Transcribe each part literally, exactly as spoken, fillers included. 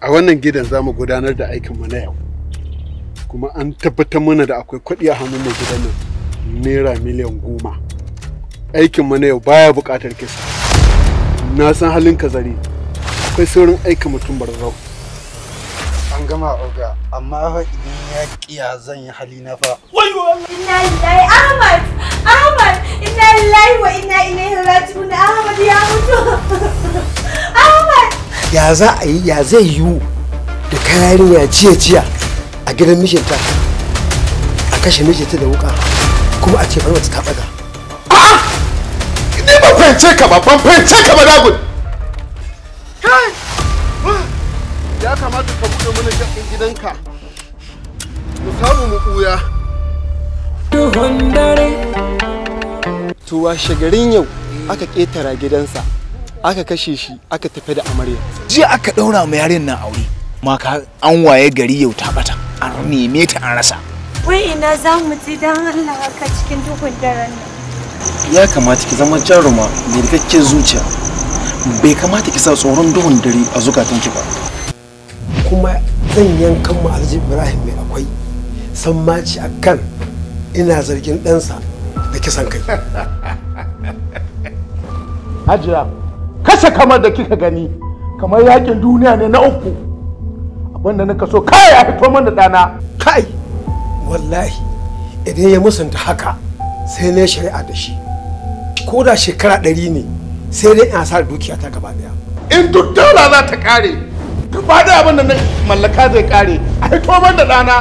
A wannan gidan za mu gudanar da aikinmu na yau. Kuma an tabbatar mana da akwai kuɗi a hannun mai gidan nan naira miliyan goma. Aikinmu na yau baya buƙatar kisa. Na san halin ka zare. Akwai saurin aikin mutum barzau. An gama oga, amma fa idan ya kiya zan yi hali na fa. Wayo inna lillahi Ahmad! Ahmad! Inna lillahi wa inna ilaihi raji'un. Ahmad ya mutu. Ahmad! Ya za a yi ya zai yiwu da kayan ya jiya jiya a gidan mijinta a kashe mijinta da wuka kuma a ce bar wata ta baga. A'a! Ni ban fahimce ka ba, ban fahimce ka ba Dagun. Kai! Ya kamata ka buɗe mana shafin gidanka. Mu samu mu ɓuya. Duhun dare. To washe garin yau aka ƙetara gidansa, aka kashe shi, aka tafi da amarya. Jiya aka ɗaura ma yarin nan aure. Maka an waye gari yau ta bata. An neme ta an rasa. Wai ina za mu ji dan Allah haka cikin duhun daren nan. Ya kamata ki zama jaruma mai rikakken zuciya. Bai kamata ki sa tsoron duhun dare a zukatanki ba. Kuma zan yankan mu Alhaji Ibrahim mai akwai sammaci a kan ina zargin ɗansa da kisan kai. Hajiya, kashe kamar da kika gani kamar yakin duniya ne na uku. Abinda nika so kai a fito man da ɗana. Kai, wallahi idan ya musanta haka sai ne shari'a da shi. Ko da shekara ɗari ne sai dai ina sa dukiya ta gaba ɗaya. In duk daula za ta ƙare, gaba da abin da na mallaka zai kare a hito man da ɗana.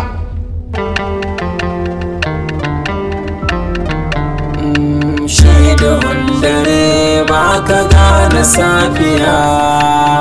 Shi duhun dare ba ka gane safiya.